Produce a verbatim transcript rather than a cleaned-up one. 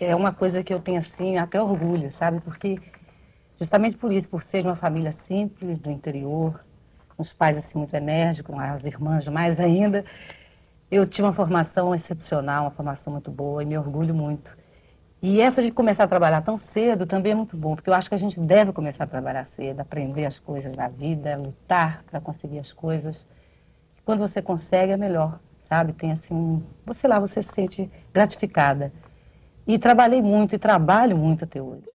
é uma coisa que eu tenho, assim, até orgulho, sabe? Porque, justamente por isso, por ser de uma família simples, do interior, com os pais, assim, muito enérgicos, as irmãs mais ainda, eu tive uma formação excepcional, uma formação muito boa, e me orgulho muito. E essa de começar a trabalhar tão cedo também é muito bom, porque eu acho que a gente deve começar a trabalhar cedo, aprender as coisas da vida, lutar para conseguir as coisas. Quando você consegue, é melhor, sabe? Tem assim, um... você lá, você se sente gratificada. E trabalhei muito, e trabalho muito até hoje.